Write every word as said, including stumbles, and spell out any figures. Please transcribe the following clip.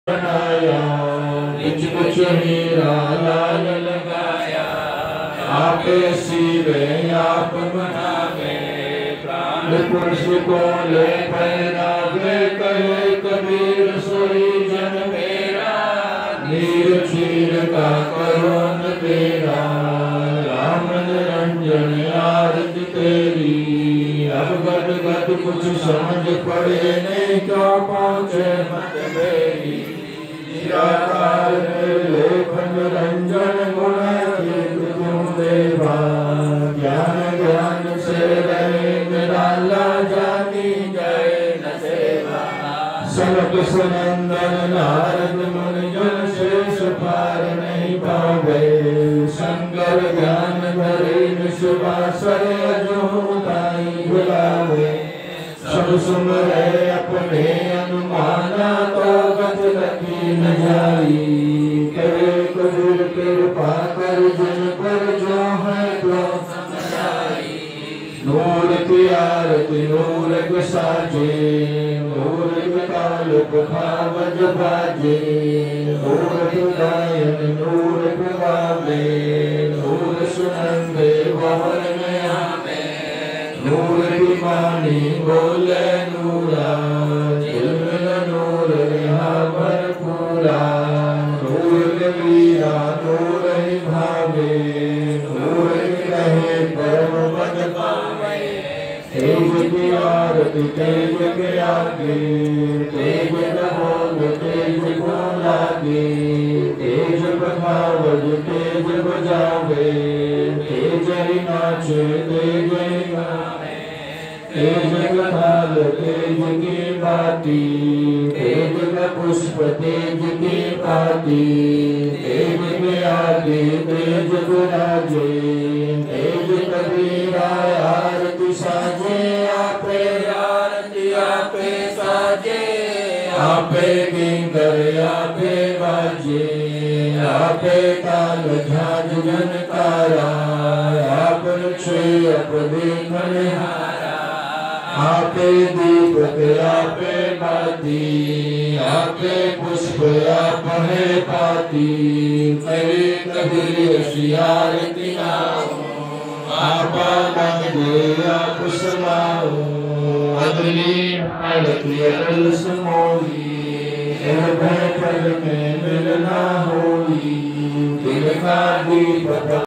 बनाया, निज कुछ हीरा लाल लगाया। आप सीवे आप बनावे, प्राण पुरुष को ले पहनावे। कहे कबीर सोई जन मेरा, नीर क्षीर का करो न तेरा। राम निरंजन आरती तेरी, अब गद गद कुछ समझ पड़े नहीं, क्या पहुँचे मत मेरी। निराकार लेखन रंजन गुण तुम देवा, ज्ञान ज्ञान से रहे निराला, जानी जय न सेवा। सनक सुनंदन नारद मुनि जन, शेष पार नहीं पावे। संकर ज्ञान धरे निश्वासर, अजोताई बुलावे। सब सुमरे अपने अनुमाना, तो गत लगी न जाई। करे कबीर कृपा कर जन पर, जो है तो समझाई। नूर की आरती नूर के साजे, नूर के ताल भावज बाजे। नूर के गायन नूर के गावे, नूर सुनंदे बाहर में आवे। नूर की वाणी बोले नूरा, दिल में नूर रहा भरपूरा। नूर के वीरा नूर ही भावे, नूर के रहे परम पद पावे। तेज की आरती तेज के आगे, तेज बोल तेज को लागे। तेज बजावज तेज बजावे, तेज ही नाचे तेज ही गावे। तेज कथाल तेज की बाती, तेज का पुष्प तेज की पाती। तेज के आगे तेज विराजे, तेज कबीरा आरती साजे। आपे आरती आपे साजे, आपे किंकर आपे बाजे। आपे ताल झांझ झनकारा, आप रक्षे अप देखन हारा। आपे दीपक आपे बाती, आपे पुष्प आप है पाती। करे कबीर सी आरती आओ, आपा मंगे आप समाओ। अगली आरती अगल समोई, भय पल में मिलना हो।